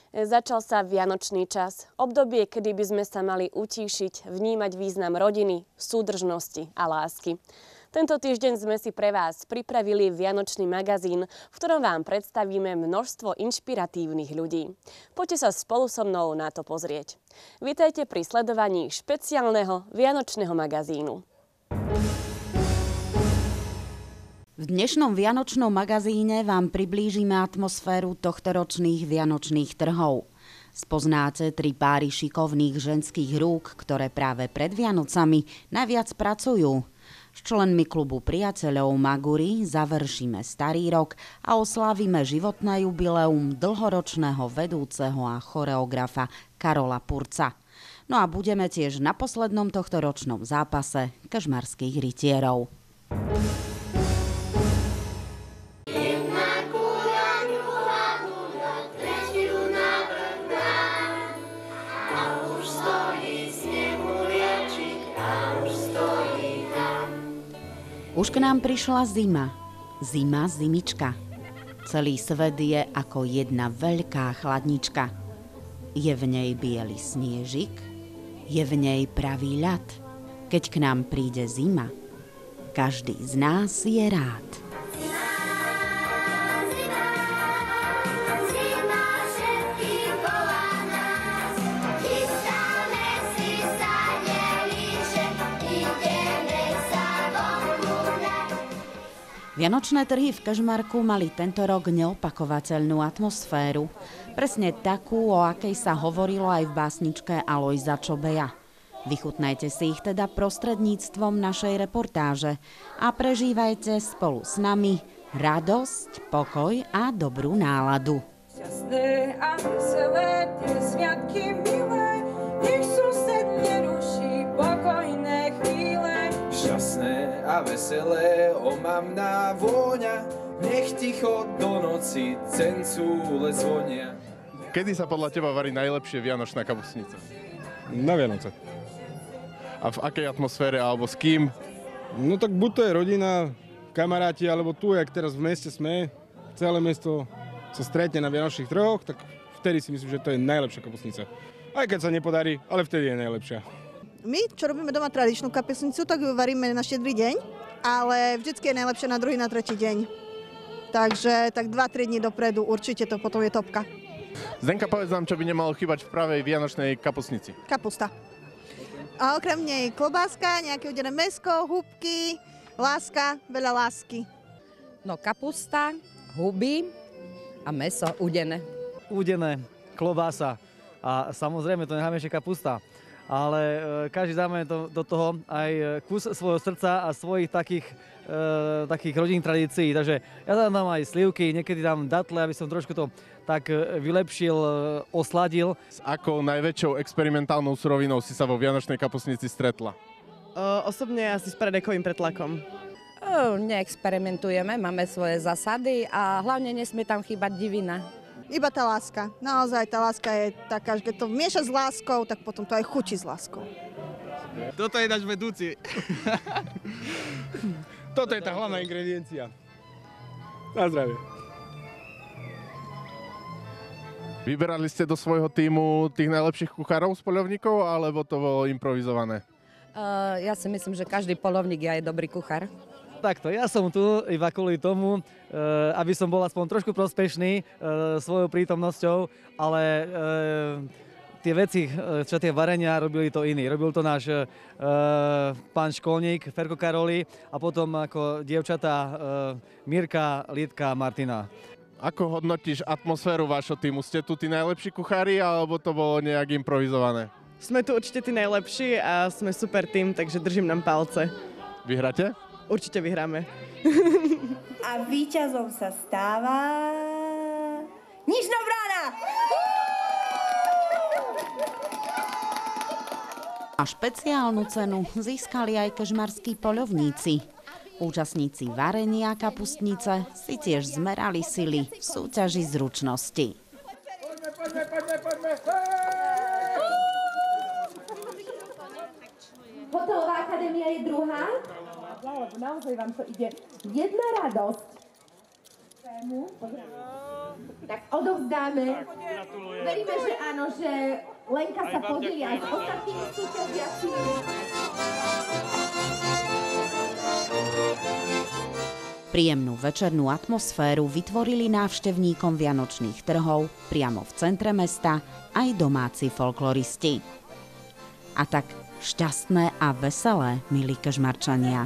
Začal sa vianočný čas, obdobie, kedy by sme sa mali utíšiť, vnímať význam rodiny, súdržnosti a lásky. Tento týždeň sme si pre vás pripravili vianočný magazín, v ktorom vám predstavíme množstvo inšpiratívnych ľudí. Poďte sa spolu so mnou na to pozrieť. Vítajte pri sledovaní špeciálneho vianočného magazínu. V dnešnom vianočnom magazíne vám priblížime atmosféru tohtoročných vianočných trhov. Spoznáte 3 páry šikovných ženských rúk, ktoré práve pred Vianocami najviac pracujú. S členmi klubu priateľov Maguri završíme starý rok a oslávime životné jubileum dlhoročného vedúceho a choreografa Karola Purca. No a budeme tiež na poslednom tohtoročnom zápase kežmarských rytierov. Už k nám prišla zima. Zima, zimička. Celý svet je ako jedna veľká chladnička. Je v nej biely sniežik, je v nej pravý ľad. Keď k nám príde zima, každý z nás je rád. Vianočné trhy v Kežmarku mali tento rok neopakovateľnú atmosféru. Presne takú, o akej sa hovorilo aj v básničke Alojza Čobeja. Vychutnajte si ich teda prostredníctvom našej reportáže a prežívajte spolu s nami radosť, pokoj a dobrú náladu. Šťastné a veselé tie sviatky milé, nech sused neruší pokojné chvíle. Šťastné a veselé, omamná vôňa, nech ticho do noci cencúle zvonia. Kedy sa podľa teba varí najlepšie vianočná kapustnica? Na Vianoce. A v akej atmosfére alebo s kým? No tak buď to je rodina, kamaráti, alebo tu, jak teraz v meste sme, celé mesto sa stretne na vianočných trhoch, tak vtedy si myslím, že to je najlepšia kapustnica. Aj keď sa nepodarí, ale vtedy je najlepšia. My, čo robíme doma tradičnú kapusnicu, tak ju varíme na štedrý deň, ale vždycky je najlepšie na druhý, na tretí deň. Takže tak 2-3 dní dopredu určite to potom je topka. Zdenka, povedz nám, čo by nemalo chýbať v pravej vianočnej kapustnici. Kapusta. A okrem nej klobáska, nejaké udené mäsko, húbky, láska, veľa lásky. No kapusta, huby a mäso udené. Udené, klobása a samozrejme to necháme ešte kapusta. Ale každý dáme do toho aj kus svojho srdca a svojich takých rodinných tradícií. Takže ja tam dám aj slivky, niekedy dám datle, aby som trošku to tak vylepšil, osladil. S akou najväčšou experimentálnou surovinou si sa vo vianočnej kapustnici stretla? Osobne asi s predekovým pretlakom. Neexperimentujeme, máme svoje zásady a hlavne nesmie tam chýbať divina. Iba tá láska. Naozaj tá láska je taká, že keď to mieša s láskou, tak potom to aj chutí s láskou. Toto je náš vedúci. Toto je tá hlavná ingrediencia. Na zdravie. Vyberali ste do svojho tímu tých najlepších kuchárov z poľovníkov, alebo to bolo improvizované? Ja si myslím, že každý poľovník je aj dobrý kuchár. Takto, ja som tu iba kvôli tomu, aby som bol aspoň trošku prospešný svojou prítomnosťou, ale tie veci, čo tie varenia, robili to iní. Robil to náš pán školník Ferko Karoli a potom ako dievčatá Mirka, Lidka a Martina. Ako hodnotíš atmosféru vášho týmu? Ste tu tí najlepší kuchári, alebo to bolo nejak improvizované? Sme tu určite tí najlepší a sme super tým, takže držím nám palce. Vyhráte? Určite vyhráme. A víťazom sa stáva Nižná Brána! A špeciálnu cenu získali aj kežmarskí poľovníci. Účastníci varenia kapustnice si tiež zmerali sily v súťaži zručnosti. Poďme! Hotelová akadémia je druhá. Lebo naozaj vám to ide jedna radosť. Tak odovzdáme. Veríme, že áno, že Lenka sa podielia aj s ostatnými súťažiacimi. Príjemnú večernú atmosféru vytvorili návštevníkom vianočných trhov priamo v centre mesta aj domáci folkloristi. A tak šťastné a veselé, milí kežmarčania.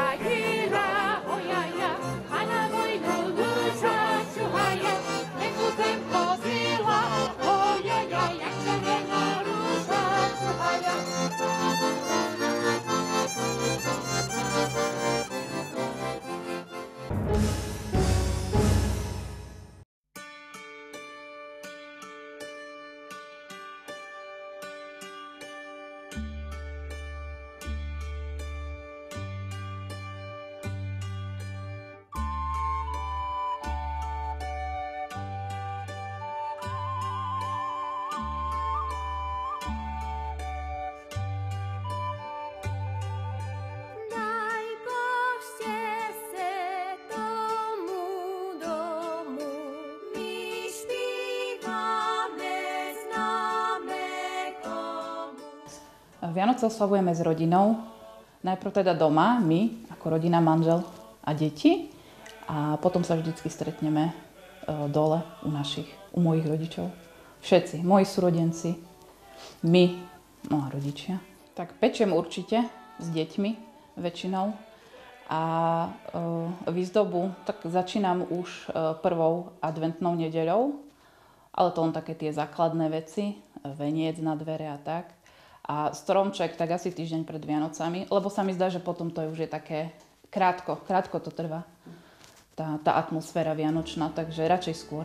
Vianoce oslavujeme s rodinou, najprv teda doma, my ako rodina, manžel a deti, a potom sa vždycky stretneme dole u mojich rodičov. Všetci, moji súrodenci, my, no a rodičia. Tak pečiem určite s deťmi väčšinou a výzdobu tak začínam už prvou adventnou nedeľou, ale to len také tie základné veci, veniec na dvere a tak. A stromček tak asi týždeň pred Vianocami, lebo sa mi zdá, že potom to už je také krátko to trvá, tá atmosféra vianočná, takže radšej skôr.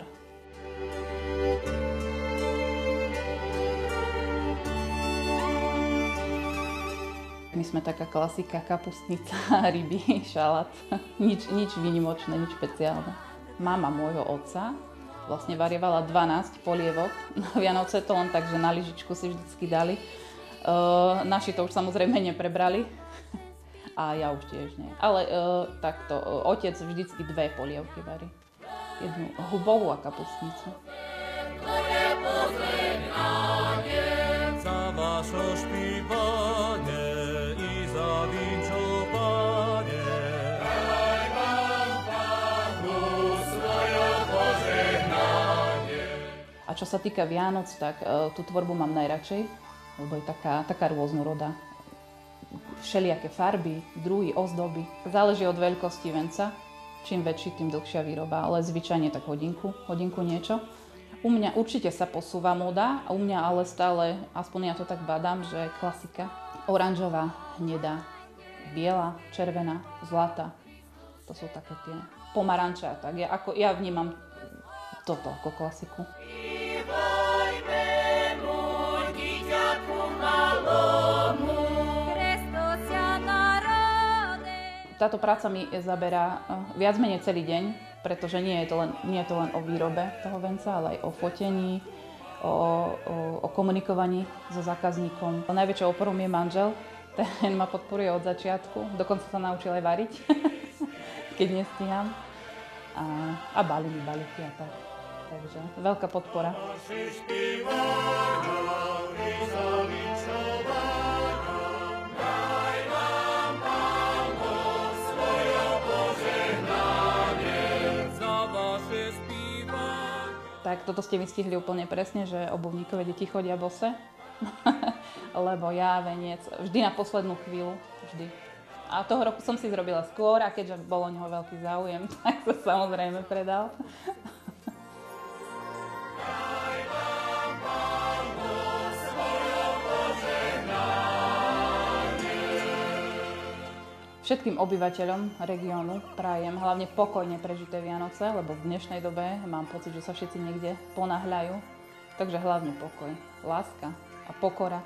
My sme taká klasika, kapustnica, ryby, šalát, nič výnimočné, nič špeciálne. Mama môjho otca vlastne varievala 12 polievok na Vianoce, to len tak, že na lyžičku si vždycky dali. Naši to už samozrejme neprebrali a ja už tiež nie. Ale takto, otec vždycky 2 polievky varí. Jednu hubovú a kapustnicu. Za vaše špívanie i za vinčovanie, daj vám Pánu svoje požehnanie. A čo sa týka Vianoc, tak tú tvorbu mám najradšej, lebo je taká rôznorodá. Všelijaké farby, druhy, ozdoby. Záleží od veľkosti venca. Čím väčší, tým dlhšia výroba, ale zvyčajne tak hodinku niečo. U mňa určite sa posúva móda, a u mňa ale stále, aspoň ja to tak badám, že klasika. Oranžová, hnedá, biela, červená, zlatá. To sú také tie pomaranče a tak. Ja vnímam toto ako klasiku. Táto práca mi zaberá viac menej celý deň, pretože nie je to len o výrobe toho venca, ale aj o fotení, o komunikovaní so zákazníkom. Najväčšou oporou je manžel, ten ma podporuje od začiatku, dokonca sa naučil aj variť, keď nestíham. A balí mi balíky a tak. Takže veľká podpora. Tak toto ste mi stihli úplne presne, že obuvníkové deti chodia bose, lebo ja veniec vždy na poslednú chvíľu, vždy. A toho roku som si zrobila skôr a keďže bol o neho veľký záujem, tak sa samozrejme predal. Všetkým obyvateľom regiónu prajem hlavne pokojne prežité Vianoce, lebo v dnešnej dobe mám pocit, že sa všetci niekde ponáhľajú. Takže hlavne pokoj, láska a pokora.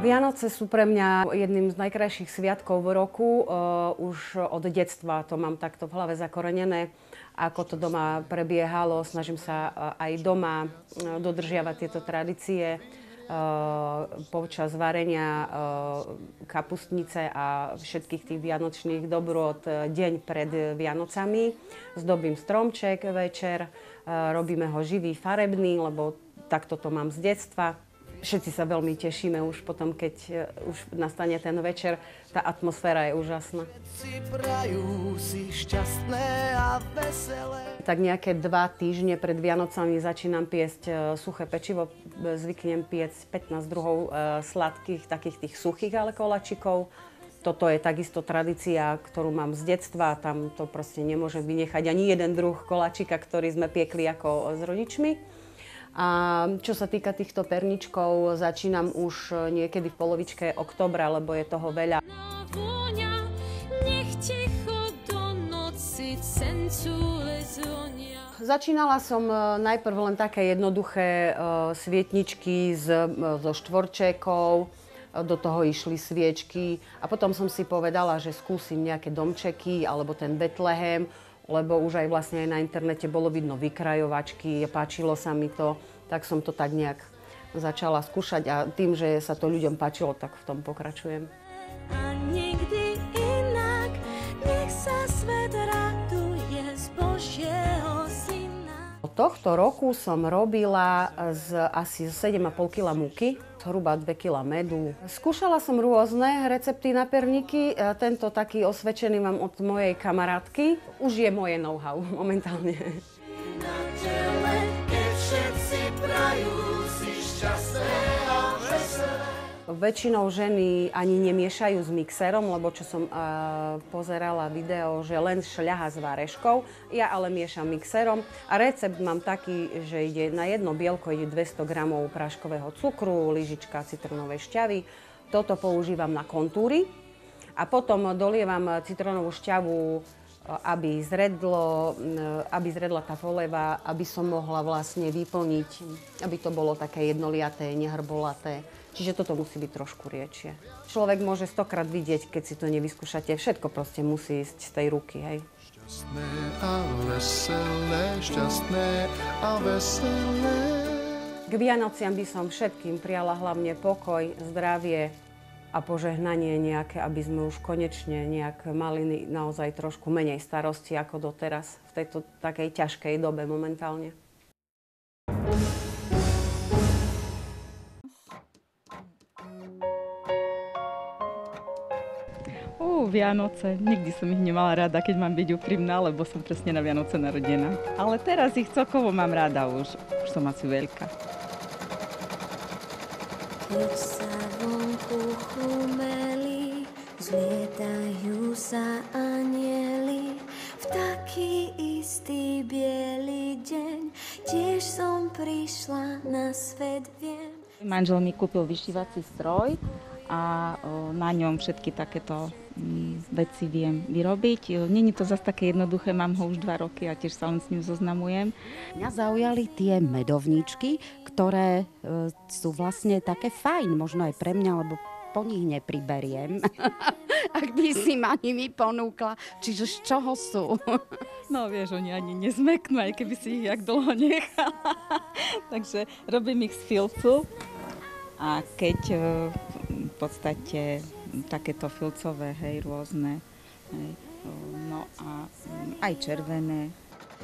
Vianoce sú pre mňa jedným z najkrajších sviatkov v roku. Už od detstva to mám takto v hlave zakorenené. Ako to doma prebiehalo, snažím sa aj doma dodržiavať tieto tradície. Počas varenia kapustnice a všetkých tých vianočných dobrôt deň pred Vianocami. Zdobím stromček večer, robíme ho živý, farebný, lebo takto to mám z detstva. Všetci sa veľmi tešíme už potom, keď už nastane ten večer. Tá atmosféra je úžasná. Tak nejaké 2 týždne pred Vianocami začínam piesť suché pečivo. Zvyknem piecť 15 druhov sladkých, takých tých suchých ale koláčikov. Toto je takisto tradícia, ktorú mám z detstva. Tam to proste nemôžem vynechať ani jeden druh koláčika, ktorý sme piekli ako s rodičmi. A čo sa týka týchto perničkov, začínam už niekedy v polovičke októbra, lebo je toho veľa. Začínala som najprv len také jednoduché svietničky so štvorčekou, do toho išli sviečky a potom som si povedala, že skúsim nejaké domčeky alebo ten Betlehem, lebo už aj vlastne aj na internete bolo vidno vykrajovačky, páčilo sa mi to, tak som to tak nejak začala skúšať a tým, že sa to ľuďom páčilo, tak v tom pokračujem. A nikdy inak, nech sa svet raduje z Božieho syna. Tohto roku som robila asi 7,5 kg múky, zhruba 2 kg medu. Skúšala som rôzne recepty na perníky. Tento taký osvedčený mám od mojej kamarátky. Už je moje know-how momentálne. Na tele, keď všetci prajú si šťastné a veselé. Väčšinou ženy ani nemiešajú s mixerom, lebo čo som pozerala video, že len šľaha s váreškou. Ja ale miešam mixerom a recept mám taký, že ide na jedno bielko ide 200 g práškového cukru, lyžička citronovej šťavy. Toto používam na kontúry a potom dolievam citrónovú šťavu, aby zredla tá poleva, aby som mohla vlastne vyplniť, aby to bolo také jednoliaté, nehrbolaté. Čiže toto musí byť trošku riečie. Človek môže 100-krát vidieť, keď si to nevyskúšate. Všetko proste musí ísť z tej ruky, hej. Šťastné a veselé, šťastné a veselé. K Vianociam by som všetkým prijala hlavne pokoj, zdravie a požehnanie nejaké, aby sme už konečne nejak mali naozaj trošku menej starosti ako doteraz v tejto takej ťažkej dobe momentálne. Vianoce. Nikdy som ich nemala rada, keď mám byť úprimná, lebo som presne na Vianoce narodená. Ale teraz ich celkovo mám rada už. Už som asi veľká. Keď sa vonku chumeli, zlietajú sa anjeli, v taký istý biely deň tiež som prišla na svet, viem. Manžel mi kúpil vyšívací stroj a na ňom všetky takéto veci viem vyrobiť. Není to zase také jednoduché, mám ho už 2 roky a tiež sa len s ním zoznamujem. Mňa zaujali tie medovníčky, ktoré sú vlastne také fajn, možno aj pre mňa, lebo po nich nepriberiem. Ak by si ma nimi ponúkla. Čiže z čoho sú? No vieš, oni ani nezmeknú, aj keby si ich jak dlho nechala. Takže robím ich z filcu. A keď v podstate takéto filcové, hej, rôzne, hej, no a aj červené.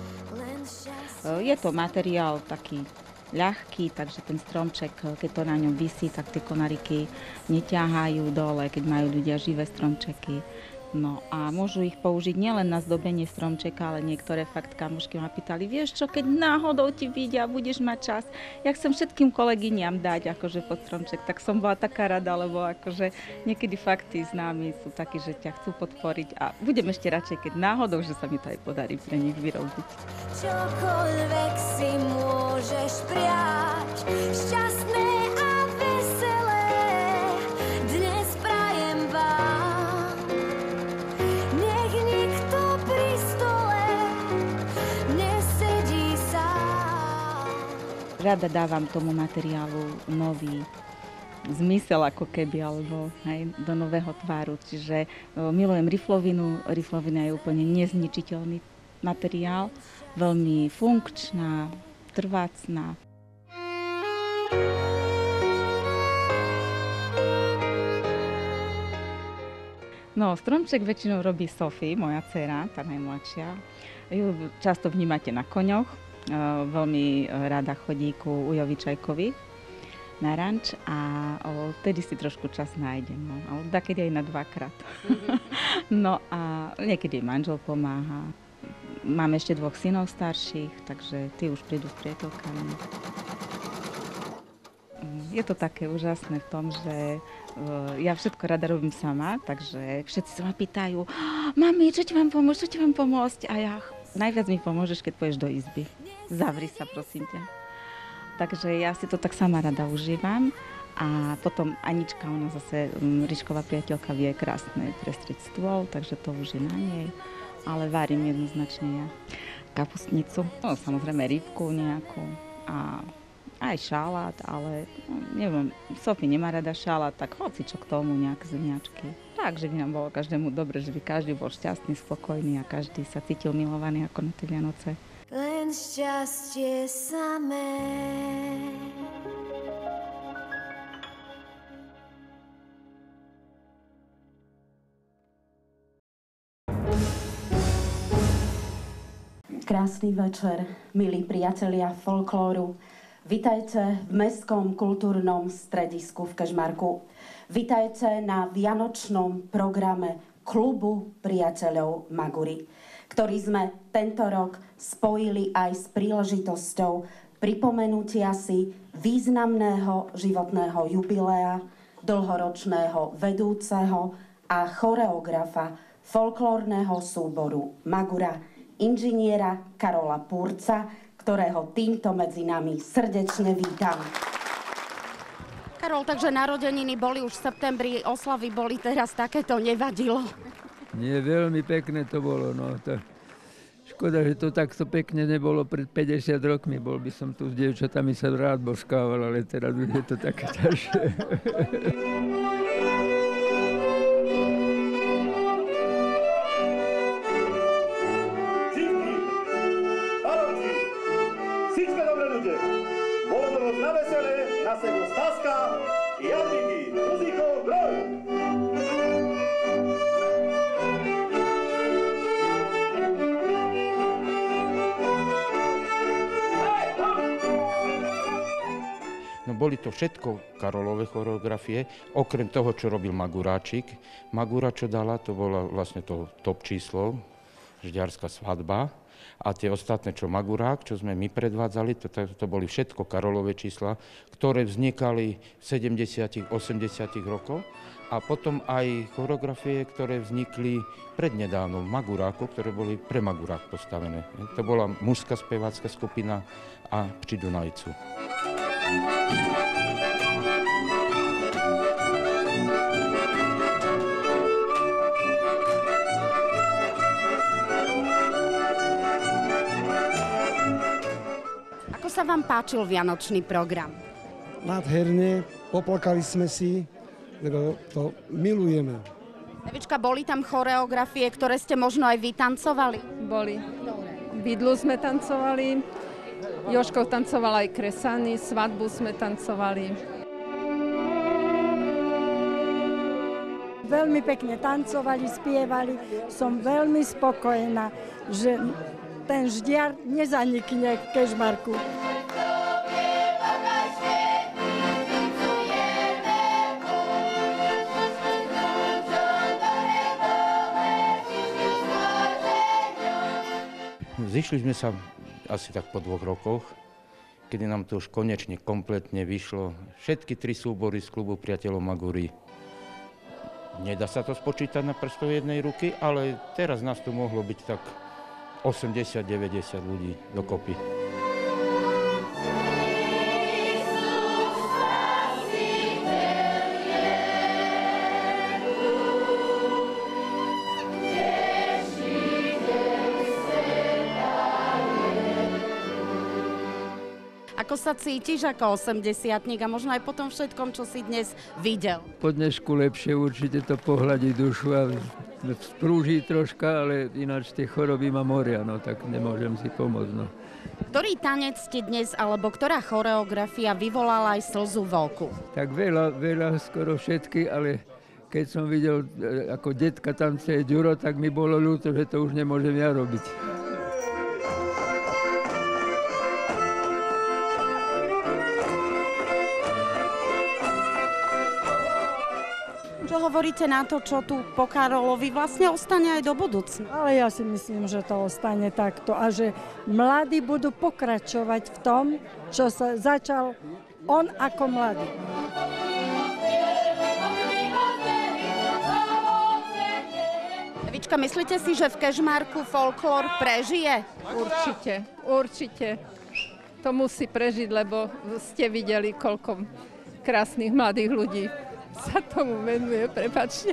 Je to materiál taký ľahký, takže ten stromček, keď to na ňom visí, tak tie konáriky neťahajú dole, keď majú ľudia živé stromčeky. No a môžu ich použiť nielen na zdobenie stromčeka, ale niektoré fakt kamošky ma pýtali, vieš čo, keď náhodou ti vidia, budeš mať čas, ja chcem všetkým kolegyniam dať akože pod stromček, tak som bola taká rada, lebo akože niekedy fakt tí známi sú takí, že ťa chcú podporiť a budem ešte radšej, keď náhodou, že sa mi to aj podarí pre nich vyrobiť. Čokoľvek si môžeš prijať, šťastné a veselé, dnes prajem vám. Rada dávam tomu materiálu nový zmysel ako keby, alebo aj do nového tváru. Čiže milujem riflovinu. Riflovina je úplne nezničiteľný materiál, veľmi funkčná, trvácna. No, stromček väčšinou robí Sofie, moja dcéra, tá najmladšia. Ju často vnímate na koňoch. Veľmi rada chodí ku Ujovi Čajkovi na ranč a vtedy si trošku čas nájde. No. Ale dakedy aj na 2-krát. No a niekedy manžel pomáha. Mám ešte 2 synov starších, takže tí už prídu s priateľkami. Je to také úžasné v tom, že ja všetko rada robím sama, takže všetci sa ma pýtajú: mami, čo ti mám pomôcť? A ja: najviac mi pomôžeš, keď pôjdeš do izby. Zavri sa, prosím ťa. Takže ja si to tak sama rada užívam. A potom Anička, ona zase, Ríšková priateľka, vie krásne prestrieť stôl, takže to už je na nej. Ale varím jednoznačne ja kapustnicu, no samozrejme rybku nejakú a aj šalát, ale neviem, Sofie nemá rada šalát, tak hocičo k tomu, nejaké zemiačky. Takže by nám bolo každému dobre, že by každý bol šťastný, spokojný a každý sa cítil milovaný ako na tie Vianoce. Len šťastie samé. Krásny večer, milí priatelia folklóru. Vitajte v Mestskom kultúrnom stredisku v Kežmarku. Vitajte na vianočnom programe Klubu priateľov Magury, ktorý sme tento rok spojili aj s príležitosťou pripomenutia si významného životného jubilea dlhoročného vedúceho a choreografa folklórneho súboru Magura, inžiniera Karola Púrca, ktorého týmto medzi nami srdečne vítam. Karol, takže narodeniny boli už v septembri, oslavy boli teraz, takéto nevadilo? Nie, veľmi pekné to bolo. No. Škoda, že to takto pekne nebolo pred 50 rokmi. Bol by som tu s dievčatami sa rád boskával, ale teraz už je to také ťažšie. Na veselé, na sebo Staska, Jadviky, muzikov, broj! No boli to všetko Karolové choreografie, okrem toho, čo robil Maguráčik. Magura, čo dala, to bolo vlastne to top číslo, Žďarská svadba. A tie ostatné, čo Magurák, čo sme my predvádzali, to boli všetko Karolové čísla, ktoré vznikali v 70. 80. rokoch. A potom aj choreografie, ktoré vznikli prednedávno v Maguráku, ktoré boli pre Magurák postavené. To bola mužská spevácka skupina a Při Dunajcu. Ako sa vám páčil vianočný program? Nádherne, poplakali sme si, lebo to milujeme. Evička, boli tam choreografie, ktoré ste možno aj vy tancovali? Boli. Bydlu sme tancovali, Jožkov tancoval aj Kresany, svadbu sme tancovali. Veľmi pekne tancovali, spievali. Som veľmi spokojná, že ten Ždiar nezanikne v Kežmarku. Zišli sme sa asi tak po 2 rokoch, kedy nám to už konečne kompletne vyšlo. Všetky 3 súbory z klubu priateľov Magury. Nedá sa to spočítať na prstov jednej ruky, ale teraz nás tu mohlo byť tak 80-90 ľudí dokopy. Ako ako sa cítiš ako 80-tník a možno aj po tom všetkom, čo si dnes videl? Po dnešku lepšie určite to pohľadí dušu a sprúži troška, ale ináč tie choroby ma moria, no tak nemôžem si pomôcť. No. Ktorý tanec ti dnes, alebo ktorá choreografia vyvolala aj slzu v oku? Tak veľa, skoro všetky, ale keď som videl, ako detka tancuje Ďuro, tak mi bolo ľúto, že to už nemôžem ja robiť. Čo hovoríte na to, čo tu po Karolovi vlastne ostane aj do budúcna? Ale ja si myslím, že to ostane takto a že mladí budú pokračovať v tom, čo sa začal on ako mladý. Evička, myslíte si, že v Kežmarku folklór prežije? Určite. To musí prežiť, lebo ste videli, koľko krásnych mladých ľudí sa tomu venuje, prepáčte.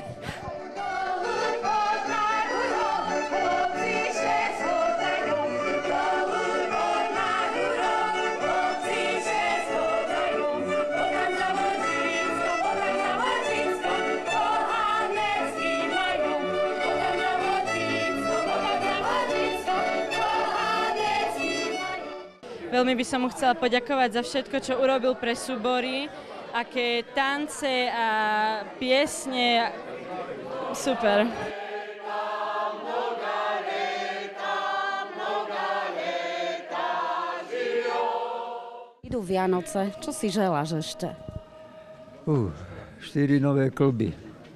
Veľmi by som mu chcela poďakovať za všetko, čo urobil pre súbory, aké tance a piesne, super. Idú Vianoce, čo si želáš ešte? 4 nové klby.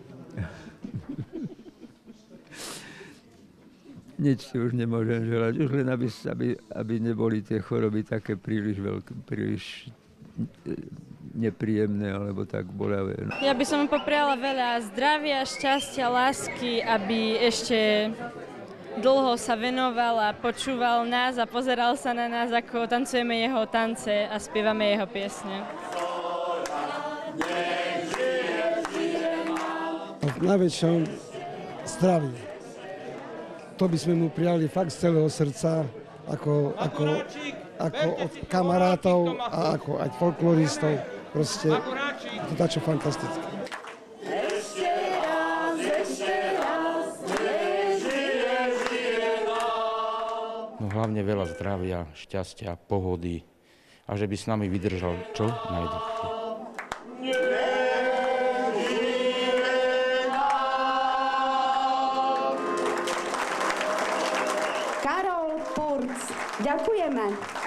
Nič si už nemôžem želať, už len aby neboli tie choroby také príliš veľké, príliš nepríjemné alebo tak bolavé. No. Ja by som mu popriala veľa zdravia, šťastia, lásky, aby ešte dlho sa venoval a počúval nás a pozeral sa na nás, ako tancujeme jeho tance a spievame jeho piesne. V najväčšom zdraví. To by sme mu prijali fakt z celého srdca, ako od kamarátov a ako aj folkloristov. Proste to dačo fantastické. No hlavne veľa zdravia, šťastia, pohody a že by s nami vydržal čo najdlhšie. Ďakujeme.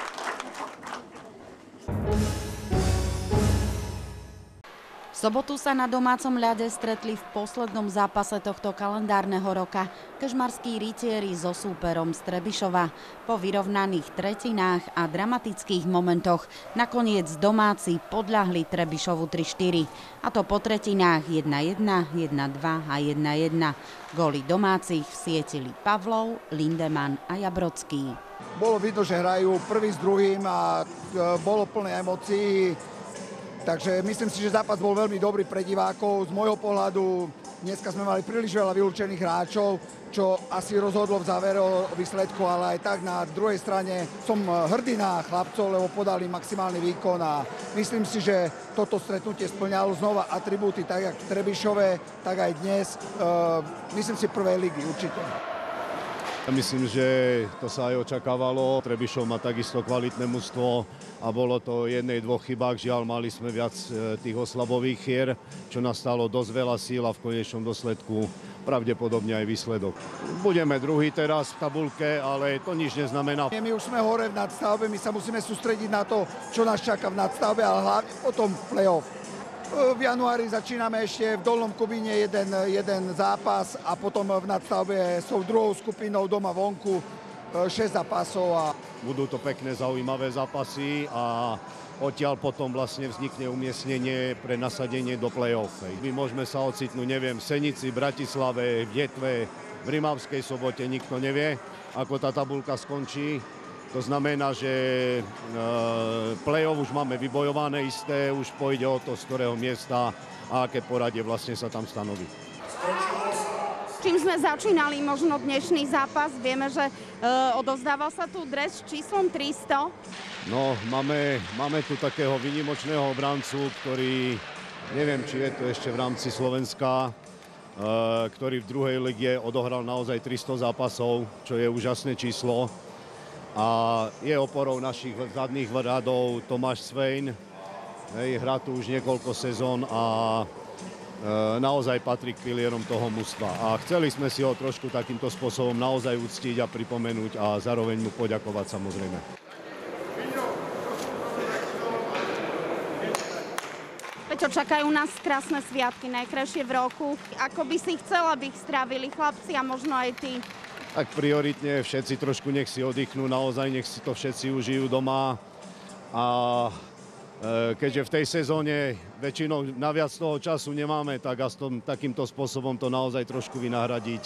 V sobotu sa na domácom ľade stretli v poslednom zápase tohto kalendárneho roka kežmarskí rytieri so súperom z Trebišova. Po vyrovnaných tretinách a dramatických momentoch nakoniec domáci podľahli Trebišovu 3-4. A to po tretinách 1-1, 1-2 a 1-1. Góly domácich vsietili Pavlov, Lindemann a Jabrocký. Bolo vidno, že hrajú prvý s druhým a bolo plné emócií. Takže myslím si, že zápas bol veľmi dobrý pre divákov. Z môjho pohľadu dneska sme mali príliš veľa vylúčených hráčov, čo asi rozhodlo v závere o výsledku, ale aj tak na druhej strane som hrdý na chlapcov, lebo podali maximálny výkon a myslím si, že toto stretnutie spĺňalo znova atribúty tak jak v Trebišove, tak aj dnes. Myslím si prvej ligy určite. Myslím, že to sa aj očakávalo. Trebišov má takisto kvalitné mužstvo a bolo to jednej, dvoch chybách. Žiaľ, mali sme viac tých oslabových hier, čo nás stalo dosť veľa síl a v konečnom dôsledku pravdepodobne aj výsledok. Budeme druhý teraz v tabuľke, ale to nič neznamená. My už sme hore v nadstavbe, my sa musíme sústrediť na to, čo nás čaká v nadstavbe, ale hlavne potom play-off. V januári začíname ešte v Dolnom Kubíne jeden zápas a potom v nadstavbe sú druhou skupinou doma vonku 6 zápasov. Budú to pekné, zaujímavé zápasy a odtiaľ potom vlastne vznikne umiestnenie pre nasadenie do play-off. My môžeme sa ocitnúť, neviem, v Senici, Bratislave, v Detve, v Rimavskej Sobote, nikto nevie, ako tá tabuľka skončí. To znamená, že play-off už máme vybojované isté, už pôjde o to, z ktorého miesta a aké poradie vlastne sa tam stanoví. čím sme začínali možno dnešný zápas? Vieme, že odovzdával sa tu dres s číslom 300. No, máme tu takého výnimočného obrancu, ktorý, neviem, či je to ešte v rámci Slovenska, ktorý v druhej lige odohral naozaj 300 zápasov, čo je úžasné číslo. A je oporou našich zadných radov Tomáš Svein. Hrá tu už niekoľko sezón a naozaj patrí k pilierom toho mužstva. A chceli sme si ho trošku takýmto spôsobom naozaj uctiť a pripomenúť a zároveň mu poďakovať samozrejme. Peťo, čakajú nás krásne sviatky, najkrajšie v roku. Ako by si chcela, aby ich strávili chlapci a možno aj ty? Tak prioritne všetci trošku nech si oddychnú, naozaj nech si to všetci užijú doma. A keďže v tej sezóne väčšinou naviac toho času nemáme, tak aspoň takýmto spôsobom to naozaj trošku vynahradiť.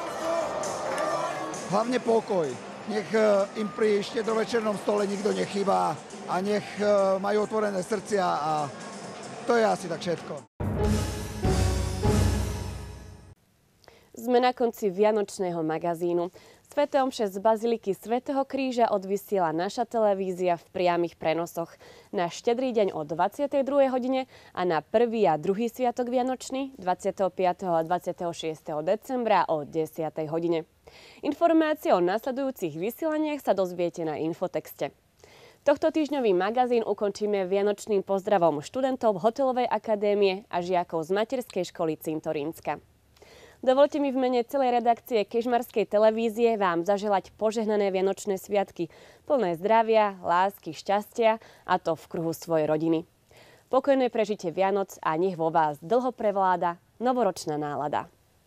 Hlavne pokoj. Nech im pri štedrovečernom stole nikto nechýba a nech majú otvorené srdcia a to je asi tak všetko. Sme na konci vianočného magazínu. Sväté omše z Baziliky Svätého Kríža odvysiela naša televízia v priamych prenosoch na Štedrý deň o 22. hodine a na 1. a 2. sviatok Vianočný 25. a 26. decembra o 10. hodine. Informácie o nasledujúcich vysielaniach sa dozviete na infotexte. Tohto týždňový magazín ukončíme vianočným pozdravom študentov Hotelovej akadémie a žiakov z materskej školy Cintorínska. Dovolte mi v mene celej redakcie Kežmarskej televízie vám zaželať požehnané vianočné sviatky, plné zdravia, lásky, šťastia a to v kruhu svojej rodiny. Pokojné prežitie Vianoc a nech vo vás dlho prevláda novoročná nálada.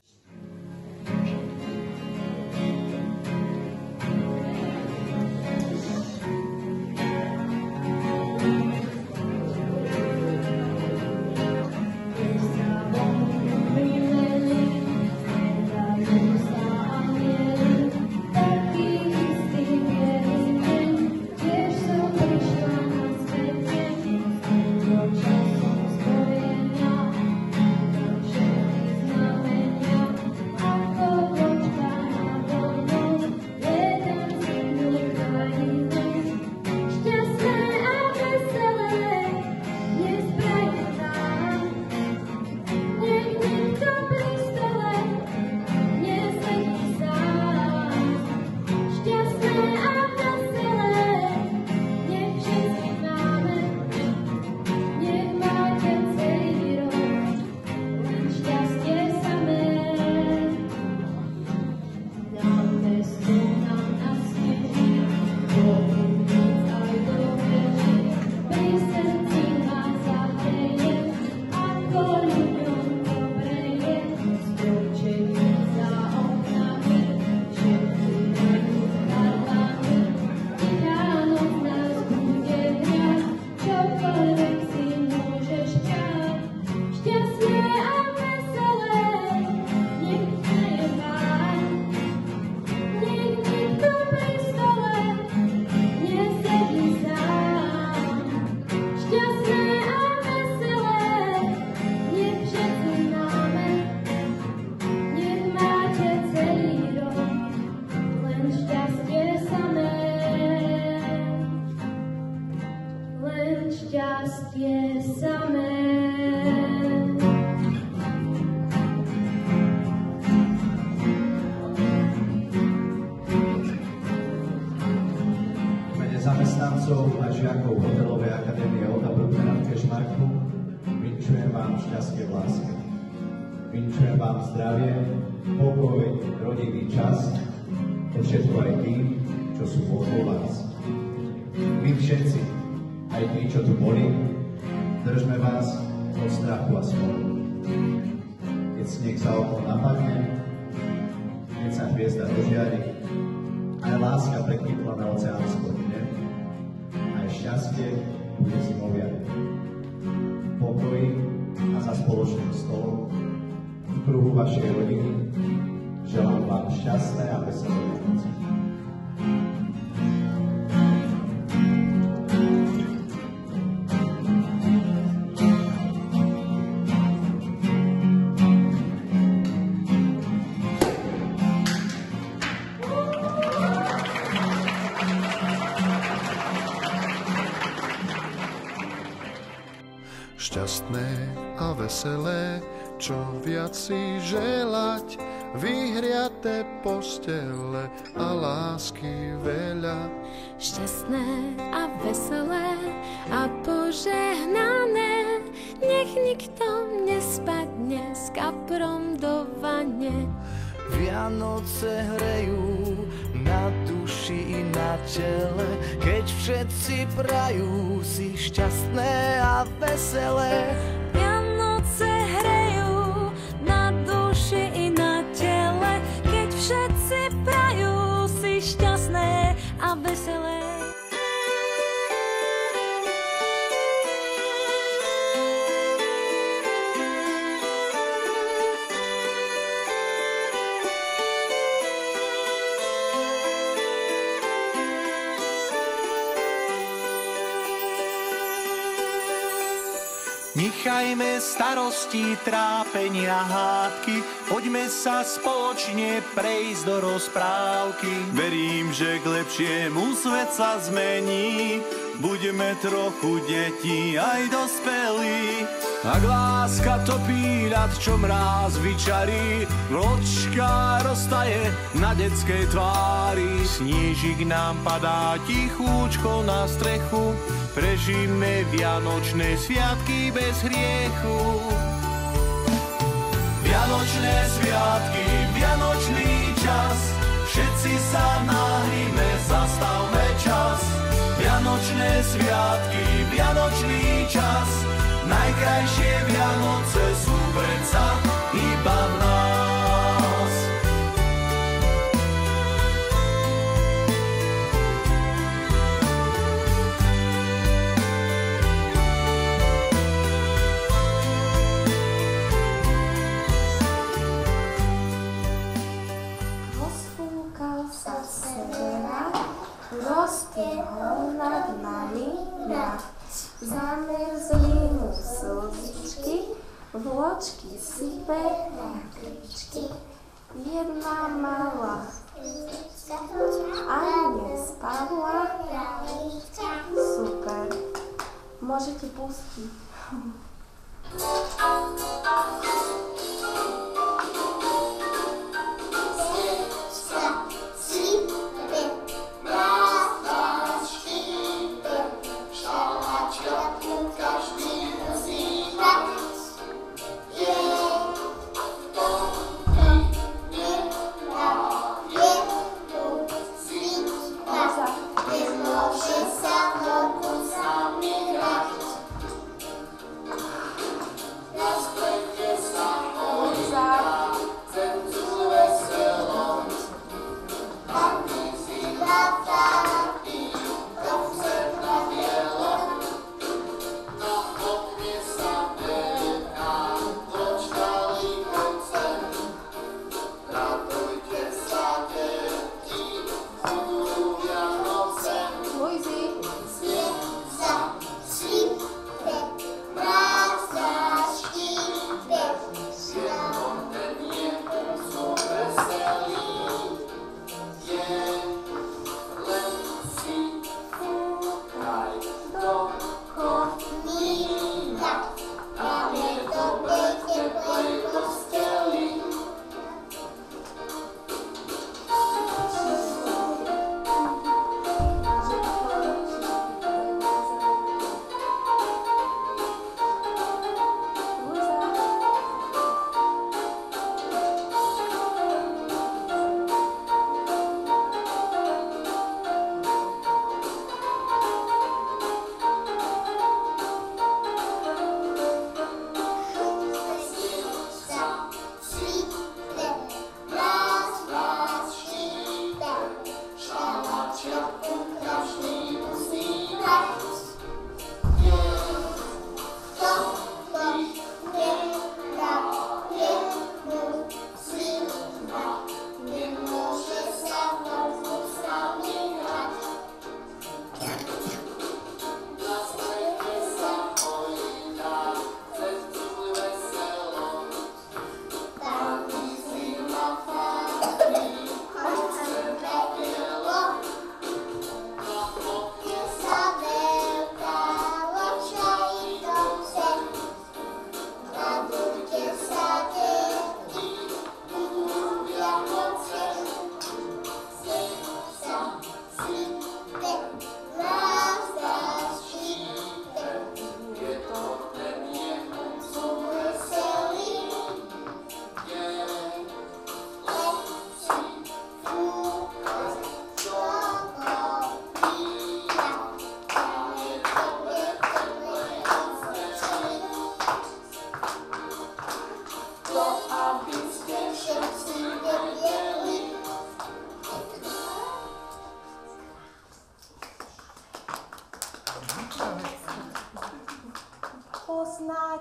zamestnancov a žiakov Hotelovej akadémie Oda Brucknera v Kežmarku vinčujem vám šťastie v láske. Vinčujem vám zdravie, pokoj, rodinný čas, to všetko aj tým, čo sú okolo vás. My všetci, aj tí, čo tu boli, držme vás od strachu a smolu. Keď sneh za okno napadne, keď sa hviezda dožiari, aj láska prekvitla na oceánsko dne, aj šťastie bude zimovia. Pokoj a za spoločným stolom v kruhu vašej rodiny želám vám šťastné a veselé Vianoce. šťastné a veselé, čo viac si želať, vyhriaté postele a lásky veľa. Šťastné a veselé a požehnané, nech nikto nespadne s kaprom do vane. Vianoce hrejú na duši i na tele, keď všetci prajú si šťastné a veselé. Vianoce hrejú na duši i na tele, keď všetci prajú si šťastné a veselé. Nechajme starosti, trápenia, hádky, poďme sa spoločne prejsť do rozprávky. Verím, že k lepšiemu svet sa zmení, budeme trochu deti aj dospelí. Ak láska topí ľad, čo mráz vyčarí, vločka roztaje na detskej tvári. Snížik nám padá tichúčko na strechu, prežijme vianočné sviatky bez hriechu. Vianočné sviatky, vianočný čas, všetci sa nahríme, zastavme čas. Vianočné sviatky, vianočný čas, najkrajšie Vianoce sú predsa iba v nás. Rozfúkal sa severa, roztiehol nad nami mrak. Zamrzli mu slzičky, vločky sype na kličky. Jedna malá ani nespadla. Super. Môžete pustiť. Yes,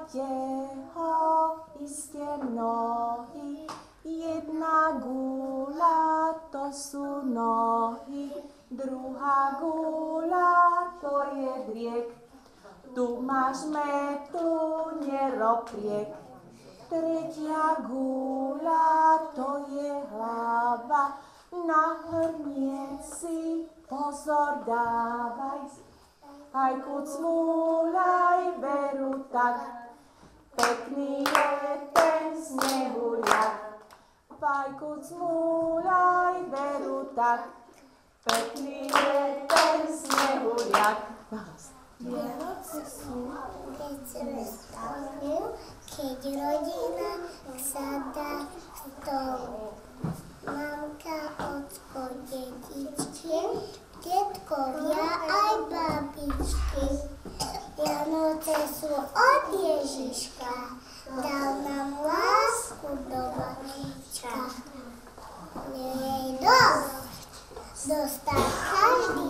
máte ho iste mnohí, jedna gula to sú nohy, druhá gula to je driek, tu máš metu, neropriek, tretia gula to je hlava, na hrnieci pozor dávaj, aj kucmúľaj veru tak, pekný je ten snehuliak. Aj kucmúľaj veru tak, pekný je ten snehuliak. Vianoce sú, keď sme spolu, keď rodina sadá k stolu. Mamka, ocko, detičky, detkovia aj babičky. Vianoce sú od Ježiška, dal nám lásku do balíčka. Nie je dosť, dostal každý.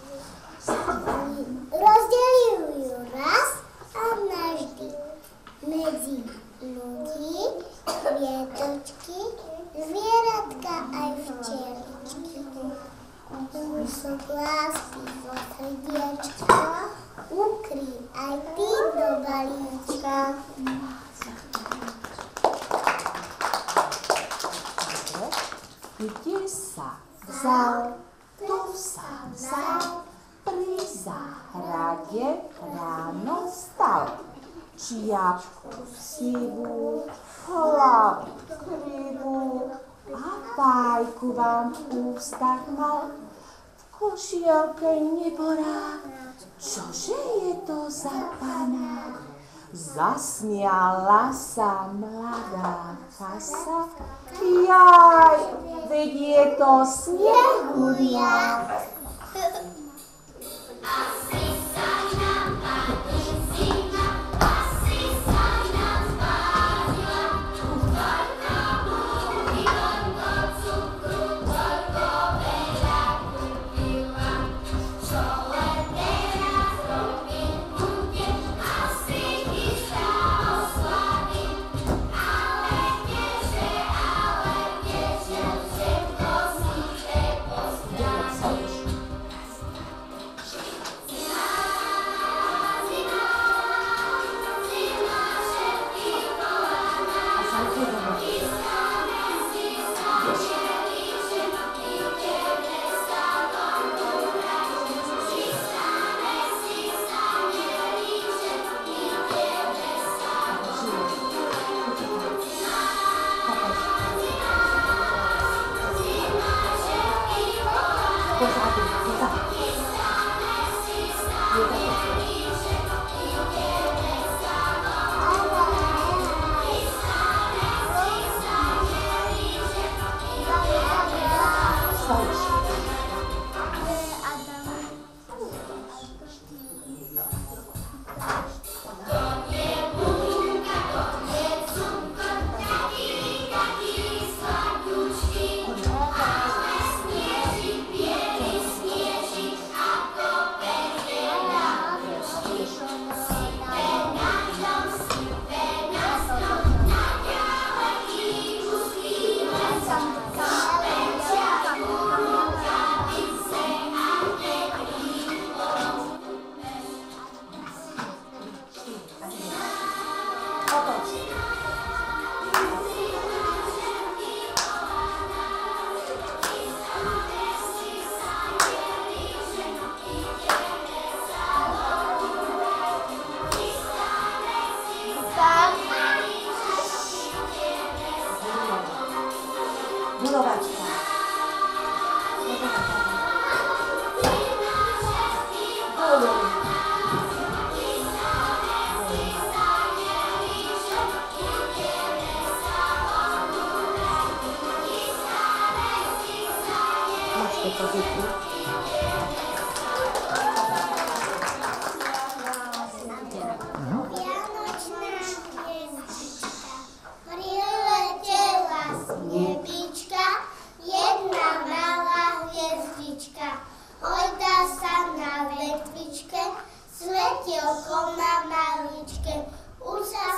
Rozdelili ju raz a navždy. Medzi ľudí, kvietočky, zvieratka aj včeličky. Kúsok lásky zo srdiečka, ukry aj ty do balíčka. Kde sa vzal, tu sa vzal, pri záhrade ráno stal. Čiapku sivú, hlavu krivú a fajku vám v ústach mal. V košielke neborák, čože je to za pana? Zasmiala sa mladá chasa, jaj, veď je to snehuliak. Asi sa nám páči zima, asi sa nám páčia. Toľko múky, toľko cukru, toľko veľa kúpila. Čo len teraz robiť budem, asi chystá oslavy. Ale kdeže, všetko smúte postaviť. Svetielko na maličke, už sa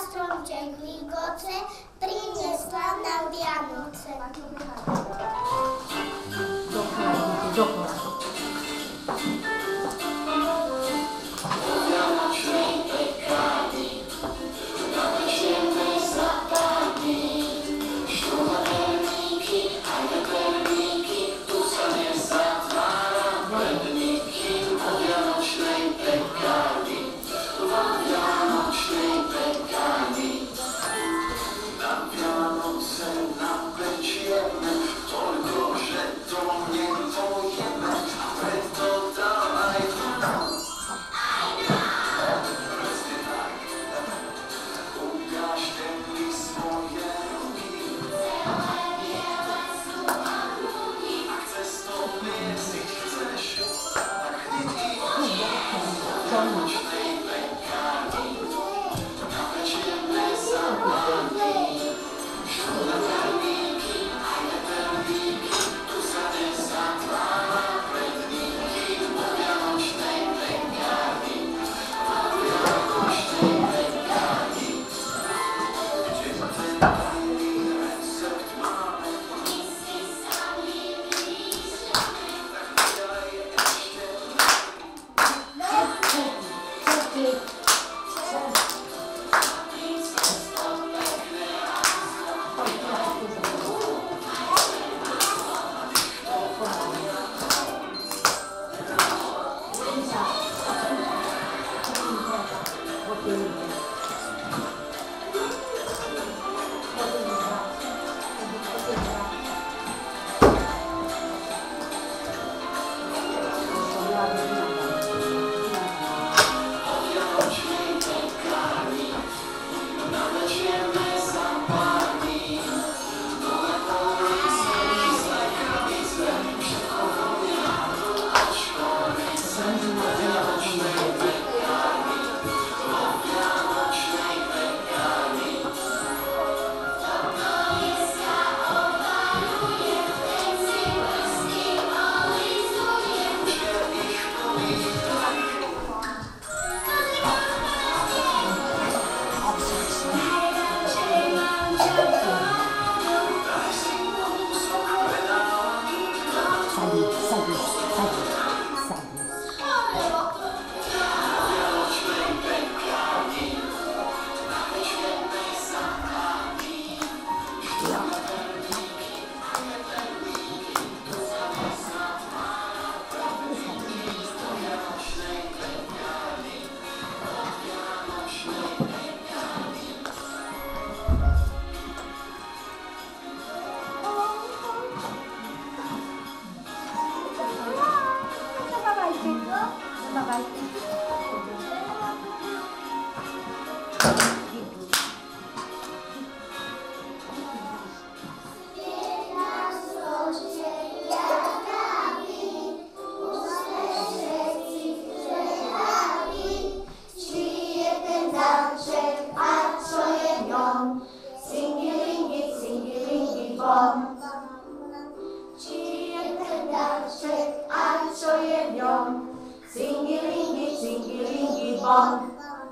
domček, aj čo je v ňom. Cingilingi, bom.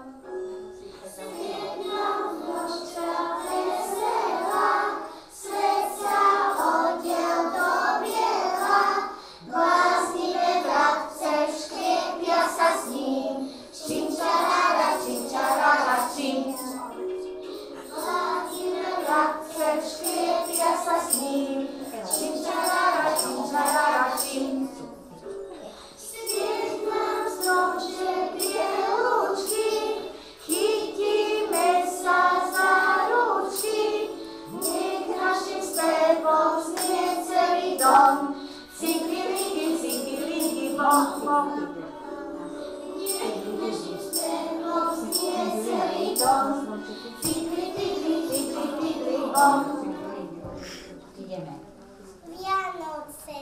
Jedna nočka vesela, svet sa odiel do biela, bláznivé vrabce škriepia sa s ním, činčarara, čin. Bláznivé vrabce škriepia sa s ním, činčarara, čin. Sviet nám stromček bielúčky, chytíme sa za ručky, nech našim spevom znie celý dom. Cingilingi, bom. Nech našim spevom znie celý dom. Cingilingi, bom. Vianoce.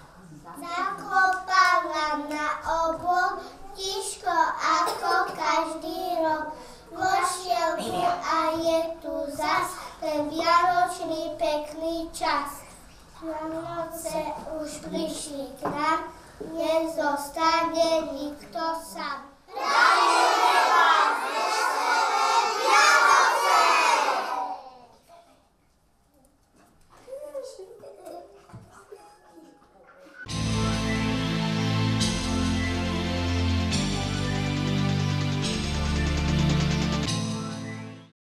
Zakopávam na obok, tiško ako každý rok. Vošiel tu a je tu zas ten vianočný pekný čas. Vianoce už prišli k nám, nezostane nikto sám. Radujeme vás!